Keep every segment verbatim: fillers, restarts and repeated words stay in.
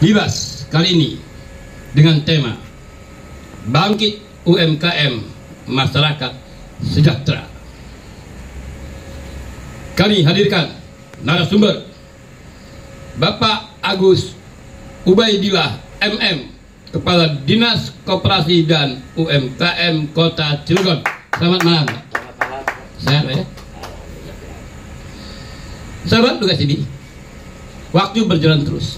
Libas kali ini dengan tema Bangkit U M K M Masyarakat Sejahtera. Kami hadirkan narasumber Bapak Agus Ubaidillah M M, Kepala Dinas Koperasi dan U M K M Kota Cilegon. Selamat malam. Sehat ya? Sahabat tugas ini, waktu berjalan terus.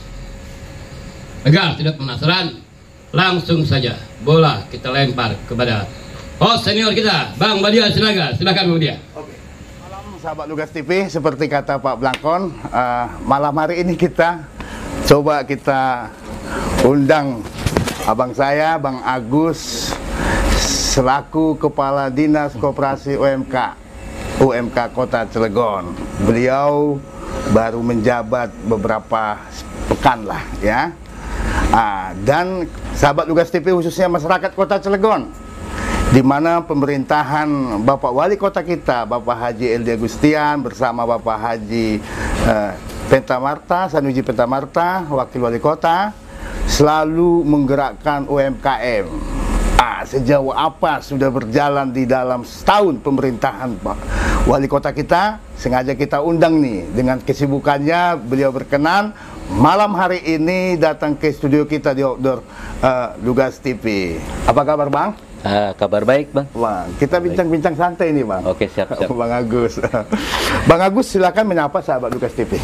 Agar tidak penasaran, langsung saja bola kita lempar kepada host senior kita, Bang Badia Sinaga. Silakan Bang Badia. Oke. Malam sahabat Lugas T V, seperti kata Pak Blangkon, uh, malam hari ini kita coba kita undang abang saya, Bang Agus, selaku Kepala Dinas Koperasi U M K U M K Kota Cilegon. Beliau baru menjabat beberapa pekan lah ya. Ah, dan sahabat Lugas T V khususnya masyarakat Kota Cilegon, di mana pemerintahan Bapak Wali Kota kita, Bapak Haji Eldi Agustian bersama Bapak Haji eh, Pentamarta, Sanusi Pentamarta, Wakil Wali Kota, selalu menggerakkan U M K M. Ah, sejauh apa sudah berjalan di dalam setahun pemerintahan Pak Wali Kota kita, sengaja kita undang nih dengan kesibukannya, beliau berkenan malam hari ini datang ke studio kita di outdoor uh, Lugas T V. Apa kabar Bang? Uh, kabar baik Bang. Bang, kita bincang-bincang santai nih Bang. Oke, siap, siap. Bang Agus. Bang Agus, silakan menyapa sahabat Lugas T V.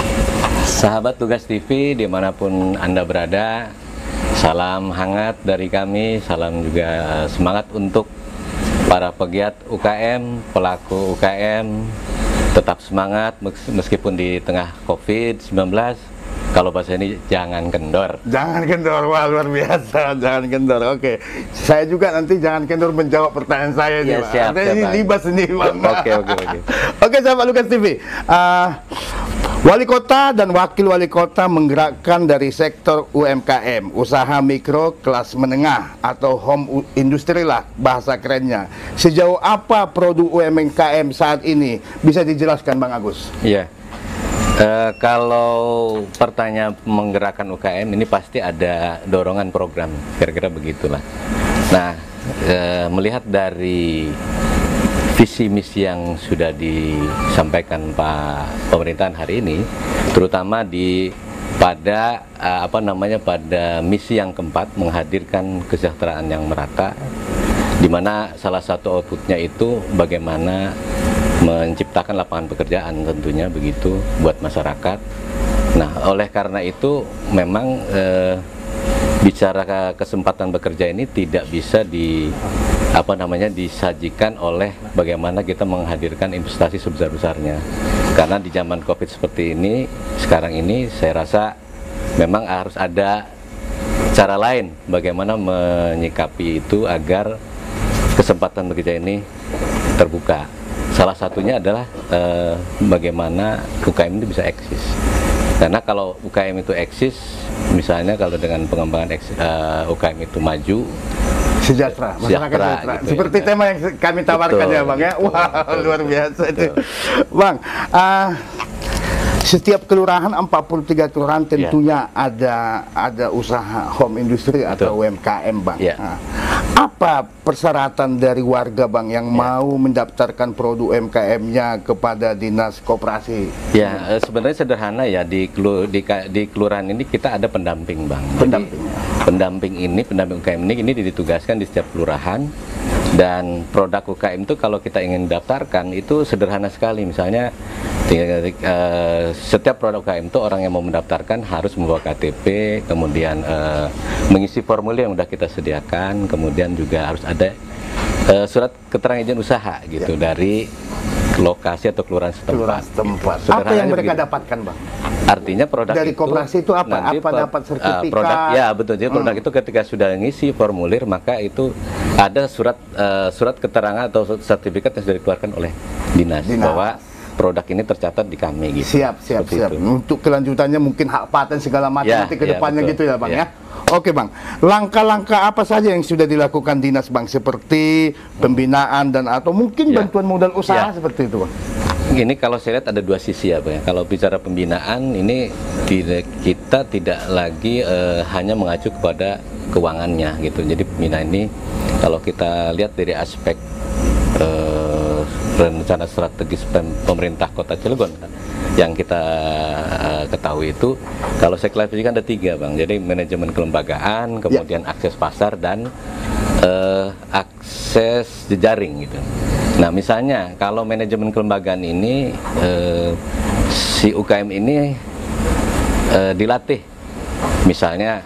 Sahabat Lugas T V dimanapun Anda berada, salam hangat dari kami, salam juga semangat untuk para pegiat U K M, pelaku U K M. Tetap semangat meskipun di tengah COVID sembilan belas. Kalau bahasa ini jangan kendor. Jangan kendor, wah luar biasa, jangan kendor. Oke, saya juga nanti jangan kendor menjawab pertanyaan saya nih, ya, Pak. siap, siap, ini Bang. libas ini, Bang. Oke, oke, oke. Oke, sahabat Lugas T V. Uh, Wali Kota dan Wakil Wali Kota menggerakkan dari sektor U M K M, usaha mikro kelas menengah atau home industry lah bahasa kerennya. Sejauh apa produk U M K M saat ini? Bisa dijelaskan Bang Agus? Iya. Uh, kalau pertanyaan menggerakkan U K M ini pasti ada dorongan program, kira-kira begitulah. Nah, uh, melihat dari visi misi yang sudah disampaikan Pak pemerintahan hari ini, terutama di pada uh, apa namanya pada misi yang keempat, menghadirkan kesejahteraan yang merata, di mana salah satu outputnya itu bagaimana menciptakan lapangan pekerjaan tentunya begitu buat masyarakat. Nah, oleh karena itu memang eh, bicara kesempatan bekerja ini tidak bisa di apa namanya disajikan oleh bagaimana kita menghadirkan investasi sebesar-besarnya. Karena di zaman COVID seperti ini sekarang ini saya rasa memang harus ada cara lain bagaimana menyikapi itu agar kesempatan bekerja ini terbuka. Salah satunya adalah eh, bagaimana U K M itu bisa eksis. Karena kalau U K M itu eksis, misalnya kalau dengan pengembangan eksis, uh, U K M itu maju, sejahtera, masyarakat sejahtera. Gitu seperti ya, tema yang kami tawarkan. Betul, ya Bang ya. Wah, wow, luar biasa itu. Bang, uh, setiap kelurahan, empat puluh tiga kelurahan tentunya yeah. ada ada usaha home industry atau U M K M Bang. Yeah. Nah, apa persyaratan dari warga Bang yang yeah. mau mendaftarkan produk U M K M-nya kepada Dinas Koperasi? Ya, sebenarnya sederhana ya, di, di, di kelurahan ini kita ada pendamping Bang. Pendamping. Jadi, pendamping ini, pendamping U K M ini, ini ditugaskan di setiap kelurahan. Dan produk U K M itu kalau kita ingin daftarkan itu sederhana sekali. Misalnya tinggal, uh, setiap produk U K M itu orang yang mau mendaftarkan harus membawa K T P, kemudian uh, mengisi formulir yang sudah kita sediakan, kemudian juga harus ada uh, surat keterangan izin usaha gitu ya. Dari lokasi atau kelurahan setempat. Kelurahan setempat. Apa yang mereka begitu. dapatkan Bang? Artinya produk dari itu, koperasi itu apa? Apa dapat sertifikat? Uh, produk, ya betul. Jadi produk hmm. itu ketika sudah ngisi formulir maka itu ada surat uh, surat keterangan atau sertifikat yang sudah dikeluarkan oleh dinas, dinas. bahwa produk ini tercatat di kami gitu. Siap, siap, Seperti siap. Itu. Untuk kelanjutannya mungkin hak paten segala macam ya, nanti ke depannya ya, gitu ya Bang ya. ya. Oke Bang, langkah-langkah apa saja yang sudah dilakukan dinas Bang, seperti pembinaan dan atau mungkin ya. bantuan modal usaha ya. seperti itu Bang? Ini kalau saya lihat ada dua sisi ya, Bang. Kalau bicara pembinaan ini tidak, kita tidak lagi uh, hanya mengacu kepada keuangannya gitu. Jadi pembinaan ini kalau kita lihat dari aspek uh, rencana strategis pemerintah Kota Cilegon kan, yang kita uh, ketahui itu, kalau saya klasifikasikan ada tiga, Bang. Jadi manajemen kelembagaan, kemudian ya. akses pasar dan uh, akses jejaring gitu. Nah, misalnya kalau manajemen kelembagaan ini eh, si U K M ini eh, dilatih, misalnya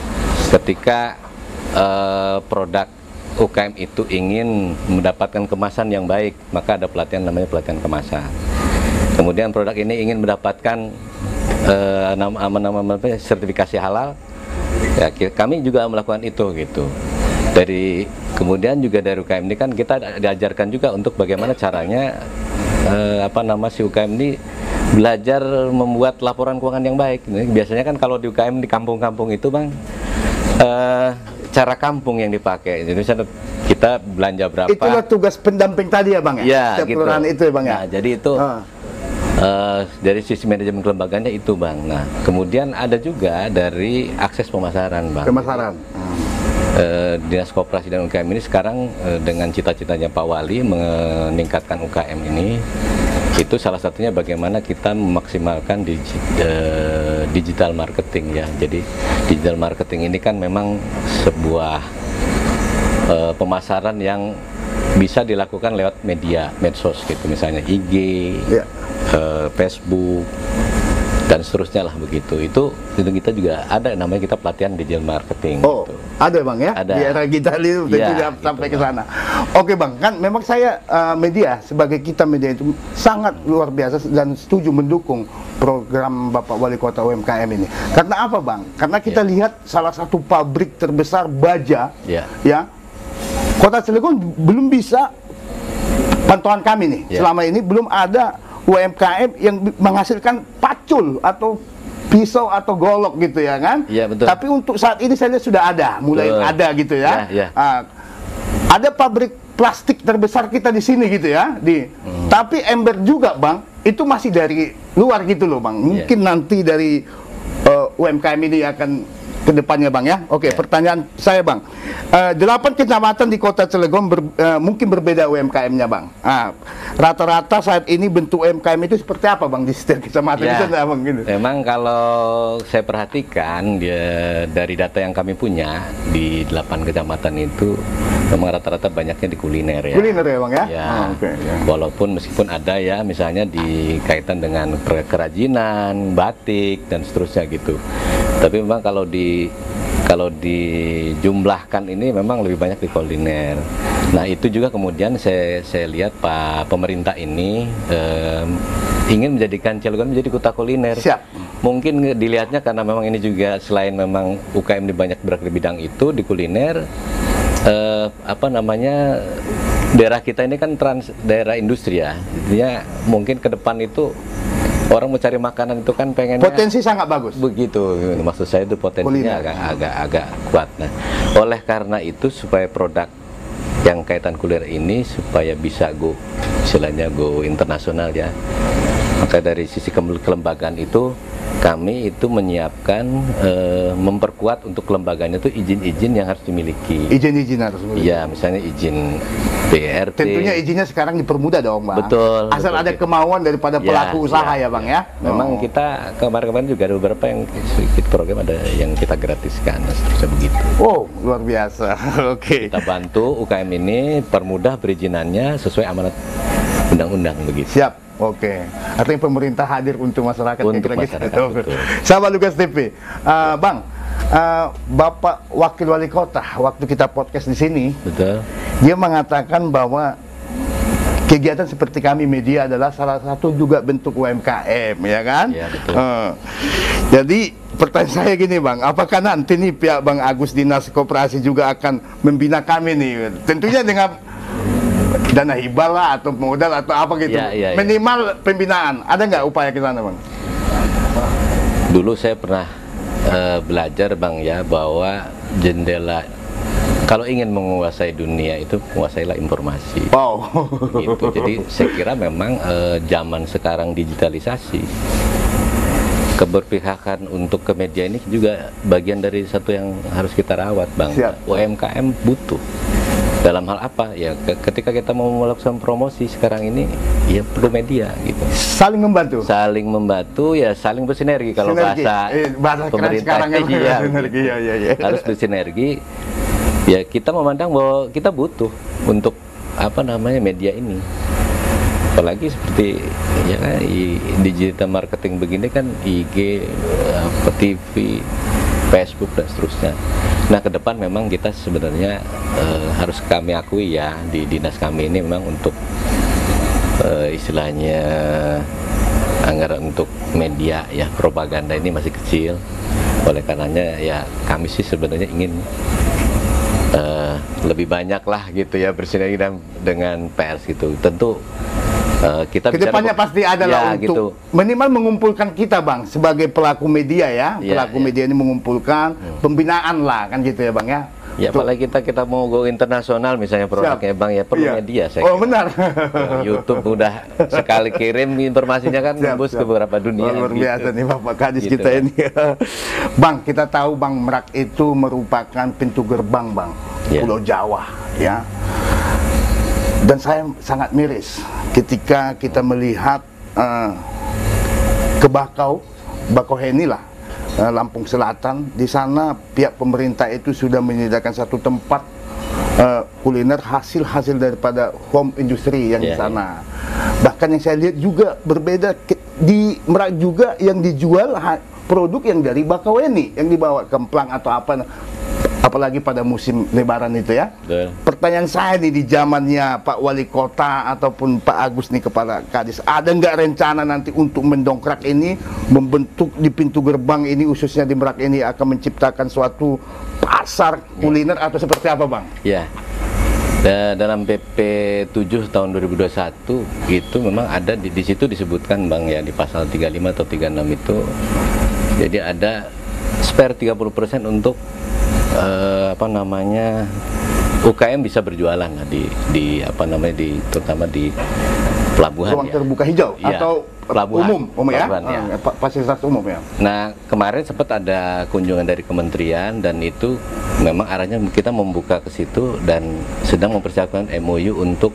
ketika eh, produk U K M itu ingin mendapatkan kemasan yang baik, maka ada pelatihan namanya pelatihan kemasan. Kemudian produk ini ingin mendapatkan eh, nama-nama sertifikasi halal, ya, kami juga melakukan itu gitu. Dari kemudian juga dari U K M ini kan kita diajarkan juga untuk bagaimana caranya eh, apa nama si U K M ini belajar membuat laporan keuangan yang baik. Biasanya kan kalau di U K M di kampung-kampung itu, Bang, eh, cara kampung yang dipakai. Jadi kita belanja berapa. Itulah tugas pendamping tadi ya, Bang ya. Ya, setiap gitu. kelurahan itu ya, Bang ya. Nah, jadi itu uh. Uh, dari sisi manajemen kelembagaannya itu, Bang. Nah, kemudian ada juga dari akses pemasaran, Bang. Pemasaran. Hmm. Uh, Dinas Koperasi dan U K M ini sekarang uh, dengan cita-citanya Pak Wali meningkatkan U K M ini, itu salah satunya bagaimana kita memaksimalkan digi uh, digital marketing ya. Jadi digital marketing ini kan memang sebuah uh, pemasaran yang bisa dilakukan lewat media medsos gitu, misalnya I G, ya. uh, Facebook dan seterusnya lah begitu. Itu itu kita juga ada namanya kita pelatihan digital marketing. Oh, gitu. Ada, Bang ya? Ada. Di era digital itu tentu ya, sampai gitu, ke sana. Oke, Bang, kan memang saya uh, media sebagai kita media itu sangat luar biasa dan setuju mendukung program Bapak Wali Kota U M K M ini. Karena apa, Bang? Karena kita ya. lihat salah satu pabrik terbesar baja ya, ya Kota Cilegon belum bisa, pantauan kami nih, ya. selama ini belum ada U M K M yang menghasilkan pacul atau pisau atau golok gitu ya kan? Iya, betul. Tapi untuk saat ini saya lihat sudah ada, mulai betul. ada gitu ya. Ya, ya. Uh, ada pabrik plastik terbesar kita di sini gitu ya, di. Hmm. Tapi ember juga, Bang, itu masih dari luar gitu loh, Bang. Mungkin ya. nanti dari uh, U M K M ini akan ke depannya, Bang ya. Oke, ya. pertanyaan saya, Bang. Uh, delapan kecamatan di Kota Cilegon ber, uh, mungkin berbeda U M K M-nya, Bang. Rata-rata uh, saat ini bentuk U M K M itu seperti apa, Bang, di setiap kecamatan ya, itu, Bang, gitu. Memang kalau saya perhatikan dia, dari data yang kami punya di delapan kecamatan itu memang rata-rata banyaknya di kuliner ya. Kuliner ya, Bang ya. Ya. Oh, okay, ya. Walaupun meskipun ada ya misalnya di kaitan dengan kerajinan, batik dan seterusnya gitu. Tapi memang kalau di kalau dijumlahkan ini memang lebih banyak di kuliner. Nah, itu juga kemudian saya saya lihat Pak pemerintah ini eh, ingin menjadikan Cilegon menjadi kota kuliner. Siap. Mungkin dilihatnya karena memang ini juga selain memang U K M di banyak bergerak di bidang itu di kuliner, eh, apa namanya, daerah kita ini kan trans daerah industri ya. Jadinya mungkin ke depan itu orang mencari makanan itu kan pengen potensi sangat bagus. Begitu, maksud saya itu potensinya agak, agak agak kuat. Nah, oleh karena itu supaya produk yang kaitan kuliner ini supaya bisa go, istilahnya go internasional ya. Maka dari sisi kelembagaan itu kami itu menyiapkan e, memperkuat untuk kelembagaannya itu izin-izin yang harus dimiliki. Izin-izin harus dimiliki. Iya, misalnya izin B R T. Tentunya izinnya sekarang dipermudah dong, Bang. Betul. Asal betul, ada kemauan daripada ya, pelaku usaha ya, ya Bang ya. Memang oh. kita kemarin-kemarin juga ada beberapa yang sedikit program ada yang kita gratiskan, seterusnya begitu. Oh, luar biasa. Oke. Okay. Kita bantu U K M ini permudah perizinannya sesuai amanat undang-undang begitu. Siap. Oke, okay. Artinya pemerintah hadir untuk masyarakat. Untuk masyarakat, gitu. Betul. Sahabat Lukas T V, uh, Bang, uh, Bapak Wakil Wali Kota, waktu kita podcast di sini, betul. Dia mengatakan bahwa kegiatan seperti kami media adalah salah satu juga bentuk U M K M, ya kan? Ya, betul. Uh, jadi pertanyaan saya gini, Bang, apakah nanti nih pihak Bang Agus Dinas Koperasi juga akan membina kami nih? Tentunya dengan dana hibah lah atau modal atau apa gitu, ya, ya, ya. Minimal pembinaan. Ada nggak upaya ke sana, Bang? Dulu saya pernah uh, belajar, Bang, ya, bahwa jendela kalau ingin menguasai dunia itu menguasailah informasi. Wow. Gitu. Jadi saya kira memang eh, zaman sekarang digitalisasi, keberpihakan untuk ke media ini juga bagian dari satu yang harus kita rawat, Bang. Siap. U M K M butuh. Dalam hal apa? Ya ke- ketika kita mau melakukan promosi sekarang ini, ya perlu media gitu. Saling membantu. Saling membantu, ya saling bersinergi kalau Sinergi. bahasa Eh, bahasa keren pemerintah. sekarang ya, Iya, sinergi, gitu. iya, iya, iya. Harus bersinergi. Ya kita memandang bahwa kita butuh untuk apa namanya media ini. Apalagi seperti ya kan, i- digital marketing begini kan I G, apa, T V, Facebook dan seterusnya. Nah ke depan memang kita sebenarnya eh, harus kami akui ya di dinas kami ini memang untuk eh, istilahnya anggaran untuk media ya propaganda ini masih kecil. Oleh karenanya ya kami sih sebenarnya ingin eh, lebih banyak lah gitu ya bersinergi dan- dengan pers gitu. Tentu eh, kita Kedepannya bicara- pasti ada lah ya, untuk gitu. minimal mengumpulkan kita, Bang, sebagai pelaku media ya, Ya, pelaku ya. media ini mengumpulkan pembinaan lah kan gitu ya, Bang ya. Ya Untuk- apalagi kita kita mau go internasional misalnya produknya Siap. Bang ya perlu Iya. media saya Oh kira. benar. Ya, YouTube udah sekali kirim informasinya kan Siap, nembus siap. ke beberapa dunia. Oh, luar gitu. biasa nih Bapak Kadis Gitu kita ya. ini. Bang, kita tahu Bang Merak itu merupakan pintu gerbang, Bang, Ya. Pulau Jawa ya. Dan saya sangat miris ketika kita melihat eh, ke Bakau, Bakauheni lah, eh, Lampung Selatan. Di sana pihak pemerintah itu sudah menyediakan satu tempat eh, kuliner hasil-hasil daripada home industry yang di Ya, sana. Bahkan yang saya lihat juga berbeda ke- di Merak juga yang dijual ha- produk yang dari Bakauheni yang dibawa kemplang atau apa, apalagi pada musim Lebaran itu ya. Betul. Pertanyaan saya nih di zamannya Pak Wali Kota ataupun Pak Agus nih Kepala Kadis, ada nggak rencana nanti untuk mendongkrak ini, membentuk di pintu gerbang ini khususnya di Merak ini akan menciptakan suatu pasar kuliner atau seperti apa, Bang? Ya. Da- dalam P P tujuh tahun dua ribu dua puluh satu itu memang ada di, di situ disebutkan Bang ya di pasal tiga puluh lima atau tiga puluh enam itu. Jadi ada spare tiga puluh persen untuk eh, apa namanya U K M bisa berjualan lah di di apa namanya di terutama di pelabuhan Ruang ya. terbuka hijau Iya, atau pelabuhan. umum, umum ya? Pelabuhan, ya. Ah, pa- fasilitas umum ya. Nah, kemarin sempat ada kunjungan dari kementerian dan itu memang arahnya kita membuka ke situ dan sedang mempersiapkan M O U untuk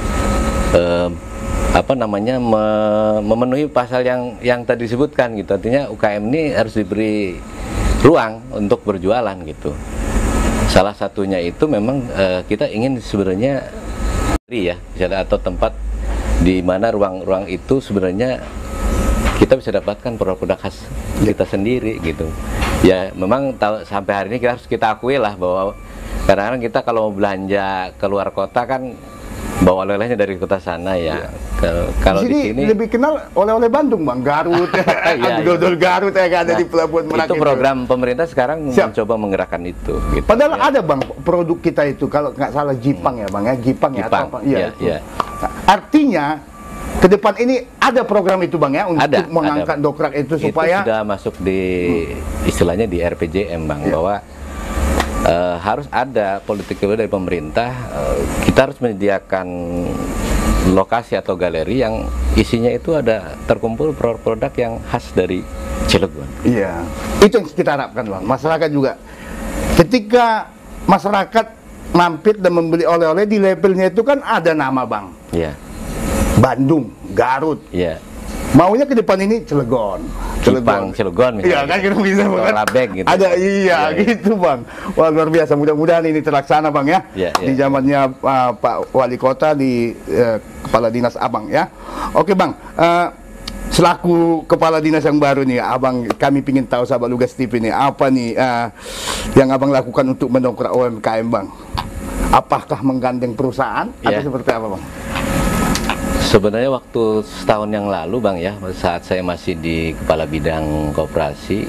eh, apa namanya me- memenuhi pasal yang yang tadi disebutkan gitu. Artinya U K M ini harus diberi ruang untuk berjualan gitu. Salah satunya itu memang eh, kita ingin sebenarnya ya misalnya atau tempat di mana ruang-ruang itu sebenarnya kita bisa dapatkan produk-produk khas kita sendiri gitu. Ya memang tahu, sampai hari ini kita harus kita akui lah bahwa kadang-kadang kita kalau mau belanja keluar kota kan bawa oleh-olehnya dari kota sana ya. Ke- Kalau di di sini sini lebih kenal oleh-oleh Bandung, Bang, Garut, Iya, dodol Garut ya kan ada Nah, di pelabuhan Merak itu program pemerintah sekarang Siap. mencoba menggerakkan itu. Gitu. Padahal Ya. ada, Bang, produk kita itu kalau nggak salah Jipang ya, Bang ya, Jipang ya Jipang, atau apa? Iya, ya, itu. ya. Nah, artinya ke depan ini ada program itu, Bang ya, untuk Ada, mengangkat ada. dokrak itu Itu supaya sudah masuk di istilahnya di R P J M Bang Iya. bahwa eh, harus ada politik dari pemerintah. eh, kita harus menyediakan lokasi atau galeri yang isinya itu ada terkumpul produk-produk yang khas dari Cilegon. iya, itu yang kita harapkan, Bang. Masyarakat juga ketika masyarakat mampir dan membeli oleh-oleh di labelnya itu kan ada nama, Bang. Iya, Bandung, Garut. iya. Maunya ke depan ini Cilegon. Jipang, Cilegon Iya misalnya. kan kita bisa Atau Bang. Rabek gitu. Ada iya, Iya, iya. gitu Bang. Wah luar biasa. Mudah-mudahan ini terlaksana Bang ya. Iya, iya. Di zamannya uh, Pak Wali Kota di uh, Kepala Dinas Abang ya. Oke Bang. Uh, selaku Kepala Dinas yang baru nih, Abang kami ingin tahu sahabat Lugas T V nih apa nih uh, yang Abang lakukan untuk mendongkrak U M K M Bang? Apakah menggandeng perusahaan atau Iya. seperti apa Bang? Sebenarnya waktu setahun yang lalu Bang ya, saat saya masih di Kepala Bidang Koperasi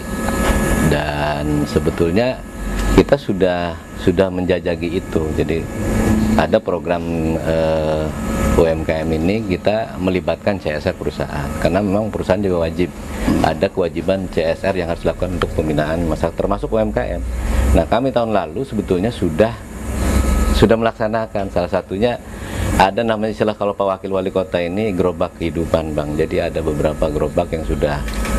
dan sebetulnya kita sudah sudah menjajaki itu. Jadi ada program eh, U M K M ini kita melibatkan C S R perusahaan karena memang perusahaan juga wajib ada kewajiban C S R yang harus dilakukan untuk pembinaan masyarakat termasuk U M K M. Nah kami tahun lalu sebetulnya sudah sudah melaksanakan. Salah satunya ada namanya istilah kalau Pak Wakil Wali Kota ini gerobak kehidupan, Bang. Jadi ada beberapa gerobak yang sudah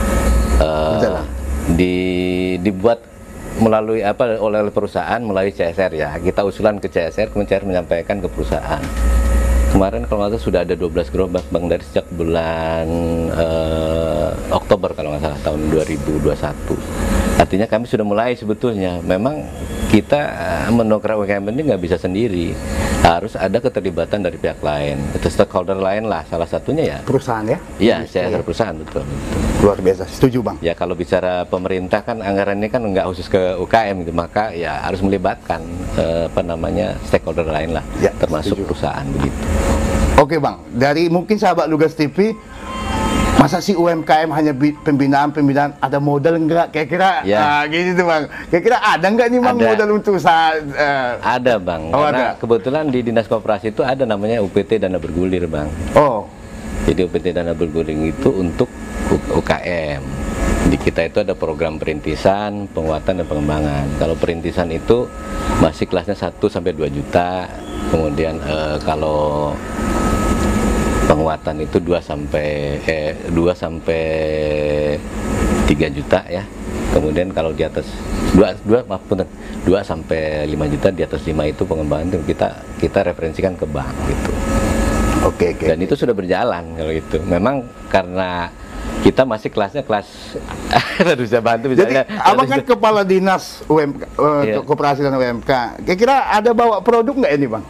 uh, di, dibuat melalui apa oleh perusahaan melalui C S R ya. Kita usulan ke C S R, kemudian C S R menyampaikan ke perusahaan. Kemarin kalau nggak salah sudah ada dua belas gerobak, Bang, dari sejak bulan uh, Oktober kalau nggak salah tahun dua ribu dua puluh satu. Artinya kami sudah mulai sebetulnya. Memang kita uh, mendongkrak U M K M ini nggak bisa sendiri, harus ada keterlibatan dari pihak lain, itu stakeholder lain lah. Salah satunya ya perusahaan ya. Iya, C S R perusahaan, betul, betul. Luar biasa, setuju, Bang. Ya kalau bicara pemerintah kan anggaran ini kan nggak khusus ke U K M gitu, maka ya harus melibatkan uh, apa namanya stakeholder lain lah, ya, termasuk setuju. perusahaan begitu. Oke, Bang, dari mungkin sahabat Lugas T V, masa sih U M K M hanya pembinaan-pembinaan, ada modal enggak? Kira-kira ya. uh, gini tuh, Bang. Kira-kira ada enggak nih, Bang, Ada. modal untuk usaha? Uh, Ada, Bang. Oh, Karena ada. kebetulan di Dinas Koperasi itu ada namanya U P T Dana Bergulir, Bang. Oh, Jadi U P T Dana Bergulir itu untuk U K M. Di kita itu ada program perintisan, penguatan dan pengembangan. Kalau perintisan itu masih kelasnya satu sampai dua juta. Kemudian eh, kalau penguatan itu dua sampai eh, dua sampai tiga juta ya. Kemudian kalau di atas dua dua maaf punten, dua sampai lima juta, di atas lima itu pengembangan itu kita kita referensikan ke bank gitu. oke, oke. Dan itu sudah berjalan kalau itu. Memang karena kita masih kelasnya kelas harus bisa bantu Jadi, misalnya. Abang kan kepala dinas U M K, uh, Iya. koperasi dan U M K. Kira-kira ada bawa produk nggak ini, Bang?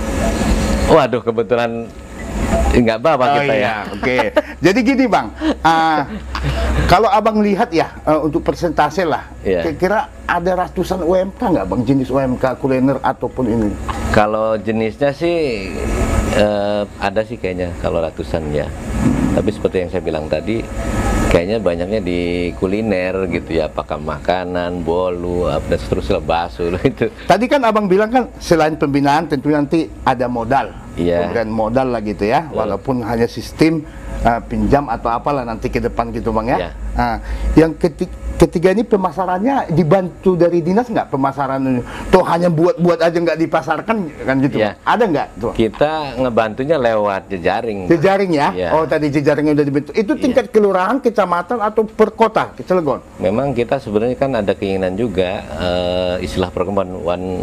Waduh, kebetulan nggak bawa kita ya. Oke. Jadi gini, Bang, uh, kalau Abang lihat ya uh, untuk persentase lah, Iya. kira-kira ada ratusan U M K nggak, Bang, jenis U M K kuliner ataupun ini? Kalau jenisnya sih eh, ada sih kayaknya kalau ratusan ya. Tapi seperti yang saya bilang tadi, kayaknya banyaknya di kuliner gitu ya, apakah makanan, bolu, apa dan seterusnya, bakso itu. Tadi kan Abang bilang kan selain pembinaan tentu nanti ada modal, Iya. pemberian modal lah gitu ya, Betul. walaupun hanya sistem uh, pinjam atau apalah nanti ke depan gitu, Bang ya. Iya. Nah, yang ketiga, ketiga ini pemasarannya dibantu dari dinas nggak pemasaran ini? Tuh hanya buat-buat aja nggak dipasarkan kan gitu? Iya. Bang? Ada nggak tuh? Kita ngebantunya lewat jejaring. Jejaring ya? Iya. Oh, tadi jejaringnya udah dibentuk. Itu tingkat kelurahan, kecamatan atau per kota, ke Cilegon? Memang kita sebenarnya kan ada keinginan juga eh, istilah program one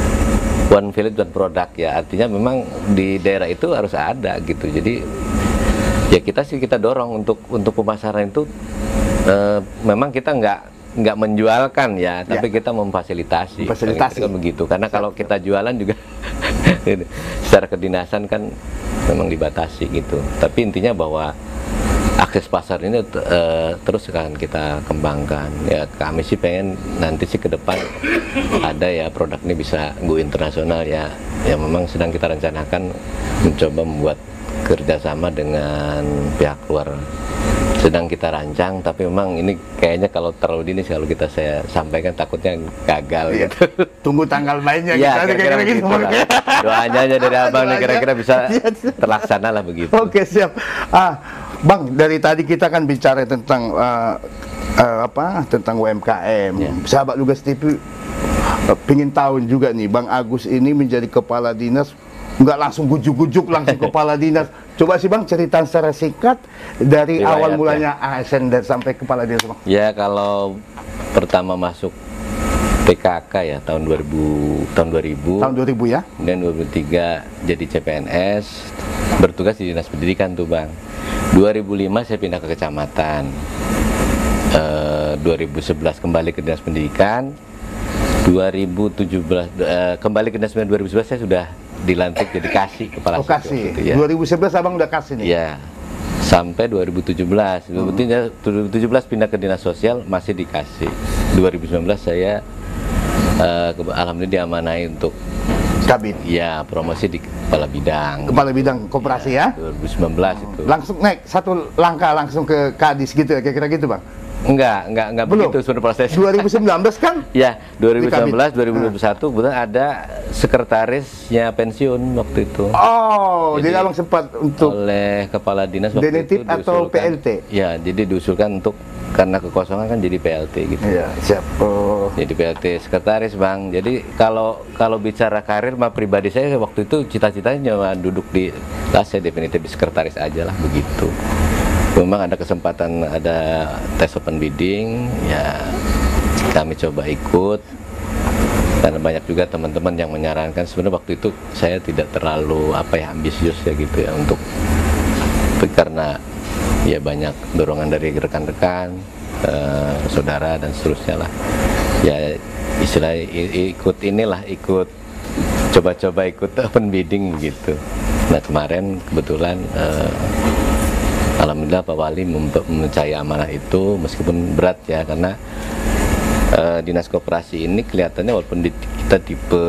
one village one product ya, artinya memang di daerah itu harus ada gitu. Jadi ya kita sih kita dorong untuk untuk pemasaran itu eh, memang kita nggak nggak menjualkan ya, tapi kita memfasilitasi. Memfasilitasi. Kan begitu, karena kalau kita jualan juga secara kedinasan kan memang dibatasi gitu. Tapi intinya bahwa akses pasar ini uh, terus akan kita kembangkan ya. Kami sih pengen nanti sih ke depan ada ya produk ini bisa go internasional ya. Ya memang sedang kita rencanakan mencoba membuat kerjasama dengan pihak luar, sedang kita rancang, tapi memang ini kayaknya kalau terlalu dini kalau kita saya sampaikan takutnya gagal Iya. gitu. Tunggu tanggal mainnya Iya, gitu, kira-kira gitu, begitu Bang. lah. Doanya aja dari abang nih Doanya. kira-kira bisa Iya. terlaksana lah begitu. Oke, siap. Ah, Bang, dari tadi kita kan bicara tentang uh, uh, apa? Tentang U M K M. Ya. Sahabat Lugas T V uh, pingin tahu juga nih, Bang Agus ini menjadi kepala dinas, nggak langsung gujuk-gujuk langsung kepala dinas. Coba sih, Bang, cerita secara singkat dari Riwayat, awal ya. mulanya A S N dan sampai kepala dinas, Bang. Ya kalau pertama masuk P K K ya tahun dua ribu tahun dua ribu. Tahun dua ribu ya. Kemudian dua ribu tiga jadi C P N S, bertugas di Dinas Pendidikan tuh, Bang. dua ribu lima saya pindah ke kecamatan. Eh, dua ribu sebelas kembali ke Dinas Pendidikan. dua ribu tujuh belas eh, kembali ke Dinas Pendidikan dua ribu sebelas saya sudah dilantik jadi kasih kepala Oh, siswa kasih. gitu ya. dua ribu sebelas Abang udah kasih nih. Iya. Sampai dua ribu tujuh belas. dua ribu tujuh belas pindah ke Dinas Sosial masih dikasih. dua ribu sembilan belas saya eh, ke- alhamdulillah diamanai untuk Kabin. ya promosi di kepala bidang. Kepala bidang koperasi ya. dua ribu sembilan belas itu. Langsung naik satu langkah langsung ke Kadis gitu ya, kira-kira gitu, Bang. Enggak, enggak, enggak Belum. begitu sebenarnya proses. dua ribu sembilan belas kan? Ya, dua ribu sembilan belas, Di Kabin. dua ribu dua puluh satu kebetulan ada sekretarisnya pensiun waktu itu. Oh, Jadi, jadi Abang sempat untuk oleh kepala dinas waktu Denetip itu atau diusulkan- P L T? Ya, jadi diusulkan untuk karena kekosongan kan jadi P L T gitu. Iya, siap. Oh. Jadi P L T sekretaris, Bang. Jadi kalau kalau bicara karir mah pribadi saya waktu itu cita-citanya cuma duduk di lah saya definitif di sekretaris aja lah begitu. Memang ada kesempatan ada tes open bidding, ya kami coba ikut. Karena banyak juga teman-teman yang menyarankan, sebenarnya waktu itu saya tidak terlalu apa ya ambisius ya gitu ya untuk, karena ya banyak dorongan dari rekan-rekan, eh, saudara dan seterusnya lah. Ya istilah ikut inilah, ikut coba-coba ikut open bidding gitu. Nah kemarin kebetulan eh, alhamdulillah Pak Wali mempercayai amanah itu meskipun berat ya, karena Uh, dinas koperasi ini kelihatannya walaupun di, kita tipe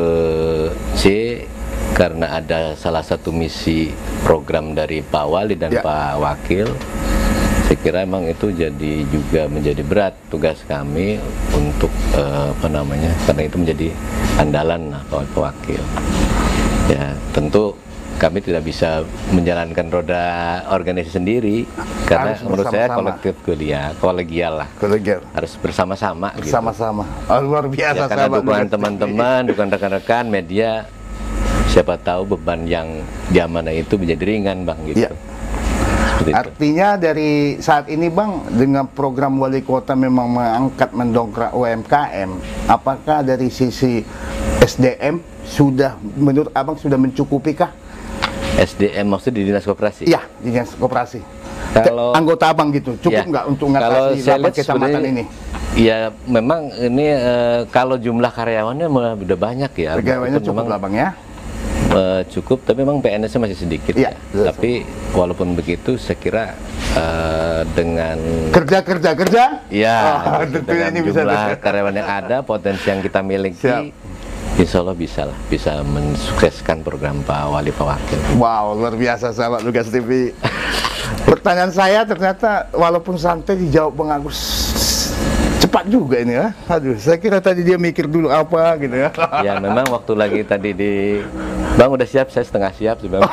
C karena ada salah satu misi program dari Pak Wali dan ya. Pak Wakil, saya kira emang itu jadi juga menjadi berat tugas kami untuk uh, apa namanya, karena itu menjadi andalan lah Pak Wakil. Ya tentu kami tidak bisa menjalankan roda organisasi sendiri karena harus menurut saya kolektif kuliah, kolegial lah, kolegial harus bersama-sama bersama-sama gitu. Oh, luar biasa ya, karena dukungan teman-teman, dukungan rekan-rekan media, siapa tahu beban yang diamanah itu menjadi ringan, Bang, gitu. Ya. Artinya dari saat ini, Bang, dengan program wali kota memang mengangkat mendongkrak U M K M, apakah dari sisi S D M sudah menurut Abang sudah mencukupi kah? S D M maksud di dinas koperasi? Iya, di dinas koperasi. Kalau anggota Abang gitu, cukup nggak ya, untuk mengatasi delapan kecamatan ini? Ya memang ini uh, kalau jumlah karyawannya udah banyak ya. Karyawannya cukup lah, Bang, ya? Uh, cukup, tapi memang P N S-nya masih sedikit ya. ya. Tapi walaupun begitu, saya kira uh, dengan kerja kerja kerja, ya oh, dengan ini jumlah bisa karyawan yang ada, potensi yang kita miliki. Siap. Insya Allah bisa lah, bisa mensukseskan program Pak Wali Pak Wakil. Wow, luar biasa sahabat Lugas T V. Pertanyaan saya ternyata walaupun santai dijawab Bang Agus cepat juga ini ya. Aduh, saya kira tadi dia mikir dulu apa gitu ya. Ya memang waktu lagi tadi di Bang udah siap, saya setengah siap sih, Bang.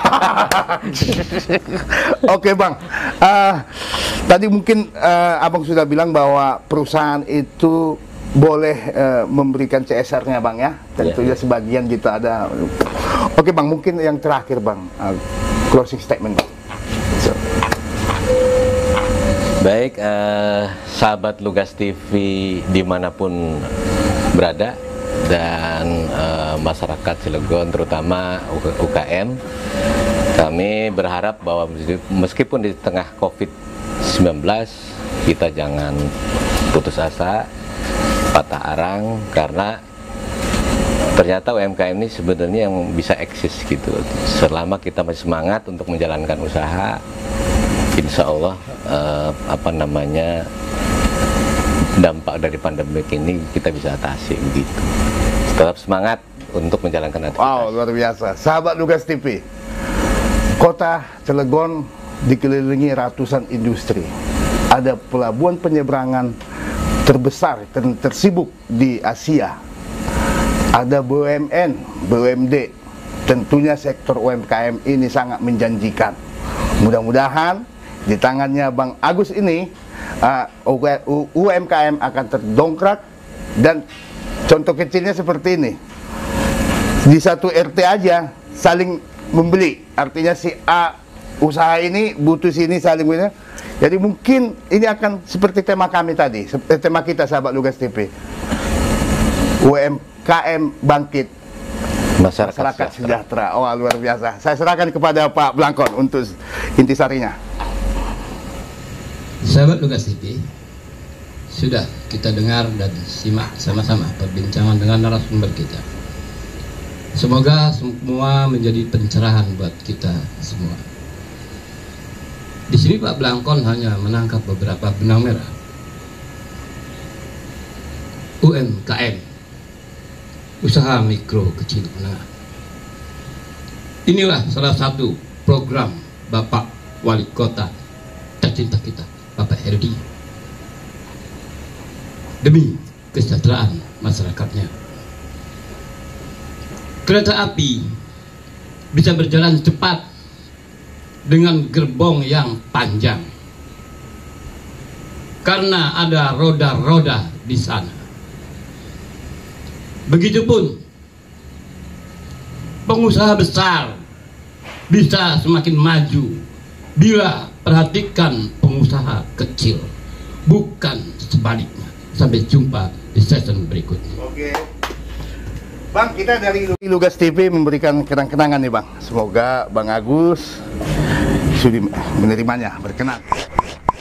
Oke, Bang. Uh, tadi mungkin uh, Abang sudah bilang bahwa perusahaan itu boleh uh, memberikan C S R-nya, Bang, ya. Tentunya yeah, yeah. sebagian kita ada. Oke, Bang, mungkin yang terakhir, Bang, uh, closing statement, Bang. So. Baik, uh, sahabat Lugas T V dimanapun berada dan uh, masyarakat Cilegon terutama U K M, kami berharap bahwa meskipun di tengah COVID sembilan belas kita jangan putus asa, patah arang, karena ternyata U M K M ini sebenarnya yang bisa eksis gitu. Selama kita masih semangat untuk menjalankan usaha, insya Allah eh, apa namanya dampak dari pandemi ini kita bisa atasi begitu. Tetap semangat untuk menjalankan aktivitas. Wow, luar biasa. Sahabat Lugas T V, Kota Cilegon dikelilingi ratusan industri. Ada pelabuhan penyeberangan terbesar dan tersibuk di Asia. Ada B U M N, B U M D. Tentunya sektor U M K M ini sangat menjanjikan. Mudah-mudahan di tangannya Bang Agus ini uh, U M K M akan terdongkrak, dan contoh kecilnya seperti ini. Di satu R T aja saling membeli. Artinya si A usaha ini butuh sini saling membeli. Jadi mungkin ini akan seperti tema kami tadi, tema kita sahabat Lugas T V. U M K M bangkit, masyarakat, masyarakat sejahtera. Oh, luar biasa. Saya serahkan kepada Pak Blangkon untuk intisarinya. Sahabat Lugas T V, sudah kita dengar dan simak sama-sama perbincangan dengan narasumber kita. Semoga semua menjadi pencerahan buat kita semua. Di sini Pak Blangkon hanya menangkap beberapa benang merah. U M K M, usaha mikro kecil menengah. Inilah salah satu program Bapak Wali Kota tercinta kita, Bapak Herdi, demi kesejahteraan masyarakatnya. Kereta api bisa berjalan cepat dengan gerbong yang panjang. karena ada roda-roda di sana. Begitupun pengusaha besar bisa semakin maju bila perhatikan pengusaha kecil, bukan sebaliknya. Sampai jumpa di season berikutnya. Oke. Bang, kita dari Lugas T V memberikan kenang-kenangan nih Bang. Semoga Bang Agus sudi menerimanya, berkenan.